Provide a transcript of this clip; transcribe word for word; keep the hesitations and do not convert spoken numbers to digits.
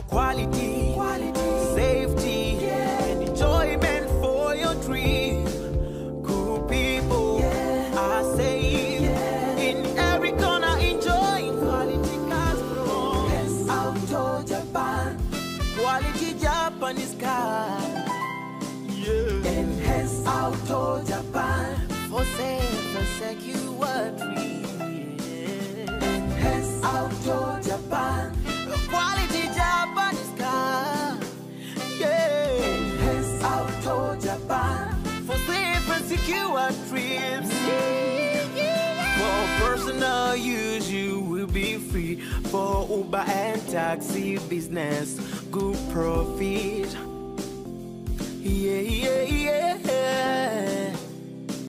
quality, quality, safety, yeah, and enjoyment for your dream. Cool people, yeah, are safe, yeah, in every corner. Enjoy quality cars from Yes Auto Japan. Quality Japanese car, yeah, in Yes Auto Japan. For safe and secure dream, yeah, in Yes Auto Japan. Quality Japanese car, yeah, in Yes Auto Japan. For safe and secure trips, yeah, yeah. For personal use you will be free. For Uber and taxi business, good profit. Yeah, yeah, yeah.